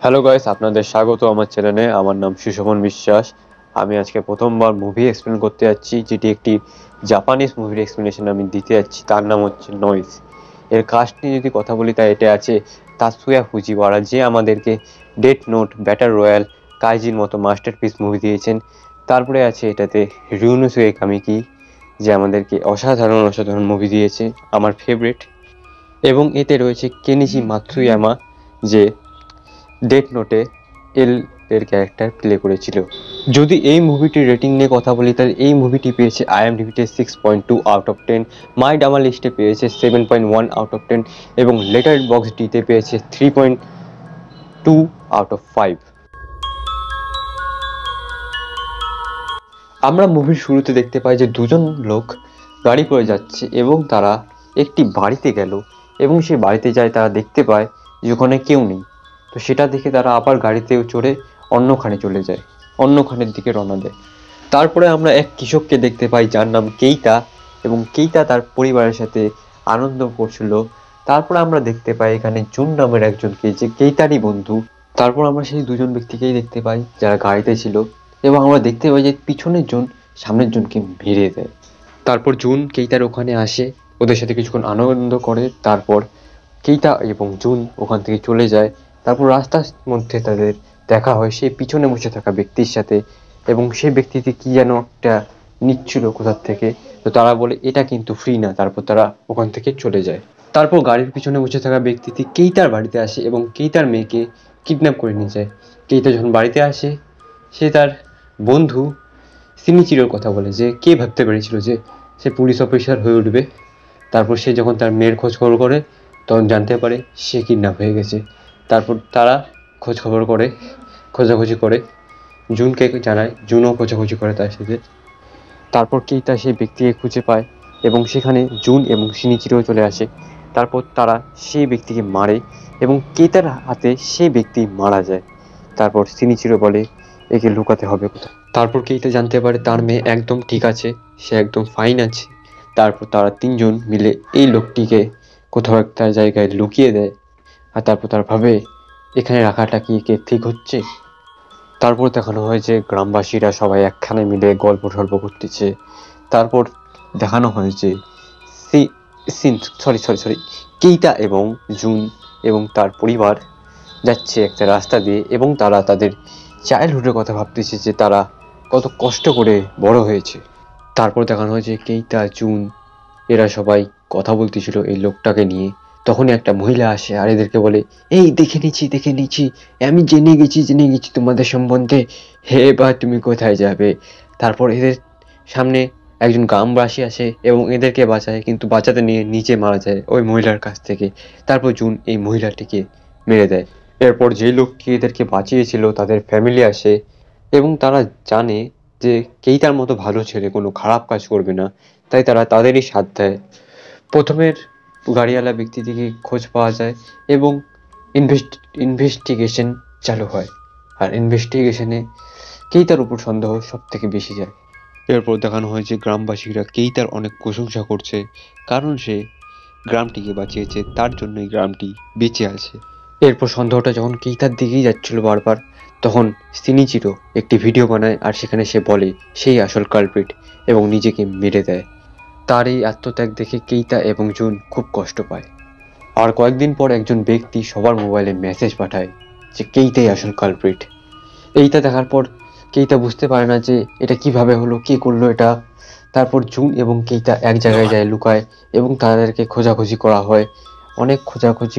Hello guys, আপনাদের স্বাগত আমার চ্যানেলে। আমার নাম সুশোভন বিশ্বাস। আমি আজকে প্রথমবার মুভি এক্সপ্লেন করতে যাচ্ছি, যেটি একটি জাপানিজ মুভির এক্সপ্লেনেশন আমি দিতে যাচ্ছি। তার নাম হচ্ছে নয়েজ। এর কাস্ট নিয়ে যদি কথা বলি, তাই এটা আছে তাৎসুয়া ফুজিওয়ারা, যে আমাদেরকে ডেথ নোট, ব্যাটল রয়্যাল, কাইজির মতো মাস্টারপিস মুভি দিয়েছেন। তারপরে আছে এটাতে রিউনোসুকে কামিকি, যে আমাদেরকে অসাধারণ মুভি দিয়েছে, আমার ফেভারিট। এবং এতে রয়েছে কেনিচি মাতসুয়ামা, যে ডেথ নোটে এর ক্যারেক্টার প্লে করেছিল। যদি এই মুভিটির রেটিং নিয়ে কথা বলি, তাহলে এই মুভিটি পেয়েছে IMDb-তে 6.2 আউট অফ 10, মাই ডামা লিস্টে পেয়েছে 7.1 আউট অফ 10 এবং লেটারবক্সডিতে পেয়েছে 3.2 আউট অফ 5। আমরা মুভির শুরুতে দেখতে পাই যে দুজন লোক গাড়ি করে যাচ্ছে এবং তারা একটি বাড়িতে গেল এবং সেই বাড়িতে যায় তারা দেখতে পায় যে ওখানে কেউ নেই। তো সেটা দেখে তারা আবার গাড়িতেও চড়ে অন্যখানে চলে যায়, অন্যখানের দিকে রওনা দেয়। তারপরে আমরা এক কৃষককে দেখতে পাই যার নাম কেইতা, এবং কেইতা তার পরিবারের সাথে আনন্দ করছিল। তারপর আমরা দেখতে পাই এখানে জুন নামের একজনকে, যে কেইতারই বন্ধু। তারপর আমরা সেই দুজন ব্যক্তিকেই দেখতে পাই যারা গাড়িতে ছিল, এবং আমরা দেখতে পাই যে পিছনের জন সামনের জনকে মেরে দেয়। তারপর জুন কেইতার ওখানে আসে, ওদের সাথে কিছুক্ষণ আনন্দ করে। তারপর কেইতা এবং জুন ওখান থেকে চলে যায়। তারপর রাস্তার মধ্যে তাদের দেখা হয় সেই পিছনে বসে থাকা ব্যক্তির সাথে, এবং সেই ব্যক্তিটি কি যেন একটা নিচ্ছিল কোথার থেকে। তো তারা বলে এটা কিন্তু ফ্রি না। তারপর তারা ওখান থেকে চলে যায়। তারপর গাড়ির পিছনে বসে থাকা ব্যক্তিটি কেইতার বাড়িতে আসে এবং কেইতার মেয়েকে কিডন্যাপ করে নিয়ে যায়। কেইতা যখন বাড়িতে আসে, সে তার বন্ধু সিনিচিরোর কথা বলে, যে কে ভাবতে পেরেছিল যে সে পুলিশ অফিসার হয়ে উঠবে। তারপর সে যখন তার মেয়ের খোঁজ খবর করে, তখন জানতে পারে সে কিডন্যাপ হয়ে গেছে। তারপর তারা খোঁজাখুঁজি করে, জুনকে জানায়, জুনও খোঁজাখুঁজি করে তার সাথে। তারপর কেইতা সেই ব্যক্তিকে খুঁজে পায় এবং সেখানে জুন এবং শিনিচিরো চলে আসে। তারপর তারা সেই ব্যক্তিকে মারে এবং কেইতার হাতে সেই ব্যক্তি মারা যায়। তারপর শিনিচিরো বলে একে লুকাতে হবে কোথাও। তারপর কেইতা জানতে পারে তার মেয়ে একদম ঠিক আছে, সে একদম ফাইন আছে। তারপর তারা তিনজন মিলে এই লোকটিকে কোথাও একটা জায়গায় লুকিয়ে দেয়। আর তারপর তারা ভাবে এখানে রাখাটা কি ঠিক হচ্ছে। তারপর দেখানো হয় যে গ্রামবাসীরা সবাই একখানে মিলে গল্প সল্প করতেছে। তারপর দেখানো হয় যে কেইতা এবং জুন এবং তার পরিবার যাচ্ছে একটা রাস্তা দিয়ে, এবং তারা তাদের চাইল্ডহুডের কথা ভাবতেছে, যে তারা কত কষ্ট করে বড় হয়েছে। তারপর দেখানো হয় যে কেইতা, জুন এরা সবাই কথা বলতেছিল এই লোকটাকে নিয়ে। তখনই একটা মহিলা আসে আর এদেরকে বলে, এই দেখে নিচ্ছি, আমি জেনে গেছি তোমাদের সম্বন্ধে। হে বা তুমি কোথায় যাবে। তারপর এদের সামনে একজন গ্রামবাসী আসে এবং এদেরকে বাঁচায়, কিন্তু বাঁচাতে নিয়ে নিচে মারা যায় ওই মহিলার কাছ থেকে। তারপর জুন এই মহিলাটিকে মেরে দেয়। এরপর যে লোকটি এদেরকে বাঁচিয়েছিল তাদের ফ্যামিলি আসে, এবং তারা জানে যে কেইতার মতো ভালো ছেলে কোনো খারাপ কাজ করবে না, তাই তারা তাদেরই সাথ দেয়। প্রথমের গাড়িওয়ালা ব্যক্তিটিকে খোঁজ পাওয়া যায় এবং ইনভেস্টিগেশন চালু হয়। আর ইনভেস্টিগেশনে কেইতার উপর সন্দেহ সব থেকে বেশি যায়। এরপর দেখানো হয় যে গ্রামবাসীরা কেইতার অনেক প্রশংসা করছে, কারণ সে গ্রামটিকে বাঁচিয়েছে, তার জন্যই গ্রামটি বেঁচে আছে। এরপর সন্দেহটা যখন কেইতার দিকেই যাচ্ছিল বারবার, তখন শিনিচিরো একটি ভিডিও বানায় আর সেখানে সে বলে সেই আসল কালপ্রিট, এবং নিজেকে মেরে দেয়। তার এই আত্মত্যাগ দেখে কেইতা এবং জুন খুব কষ্ট পায়। আর কয়েকদিন পর একজন ব্যক্তি সবার মোবাইলে মেসেজ পাঠায় যে কেইতাই আসল কালপ্রিট। এইটা দেখার পর কেইতা বুঝতে পারে না যে এটা কিভাবে হলো, কে করলো এটা। তারপর জুন এবং কেইতা এক জায়গায় যায় লুকায়, এবং তাদেরকে খোঁজাখুঁজি করা হয়। অনেক খোঁজাখুঁজি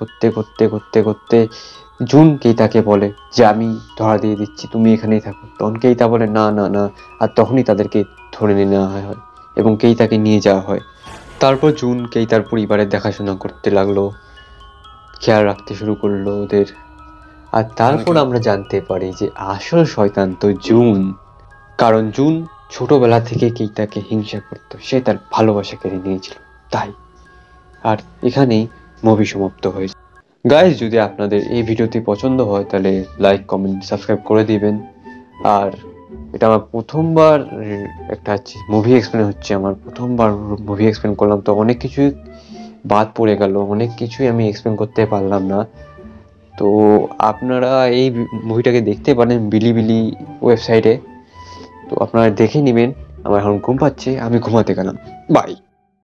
করতে জুন কেইতাকে বলে যে আমি ধরা দিয়ে দিচ্ছি, তুমি এখানেই থাকো। তখন কেইতা বলে না। আর তখনই তাদেরকে ধরে নিয়ে নেওয়া হয় এবং কেইতাকে নিয়ে যাওয়া হয়। তারপর জুন কেইতার পরিবারের দেখাশোনা করতে লাগলো, খেয়াল রাখতে শুরু করলো ওদের। আর তারপর আমরা জানতে পারি যে আসল শয়তান তো জুন, কারণ জুন ছোটবেলা থেকে কেইতাকে হিংসা করতো, সে তার ভালোবাসা কেড়ে নিয়েছিল তাই। আর এখানেই মুভি সমাপ্ত হয়েছে। গাইস, যদি আপনাদের এই ভিডিওটি পছন্দ হয় তাহলে লাইক, কমেন্ট, সাবস্ক্রাইব করে দিবেন। আর এটা আমার প্রথমবার একটা মুভি এক্সপ্লেন হচ্ছে, আমার প্রথমবার মুভি এক্সপ্লেন করলাম, তো অনেক কিছুই বাদ পড়ে গেল, অনেক কিছুই আমি এক্সপ্লেন করতে পারলাম না। তো আপনারা এই মুভিটাকে দেখতে পারেন বিলিবিলি ওয়েবসাইটে। তো আপনারা দেখে নেবেন। আমার এখন ঘুম পাচ্ছে, আমি ঘুমাতে গেলাম। বাই।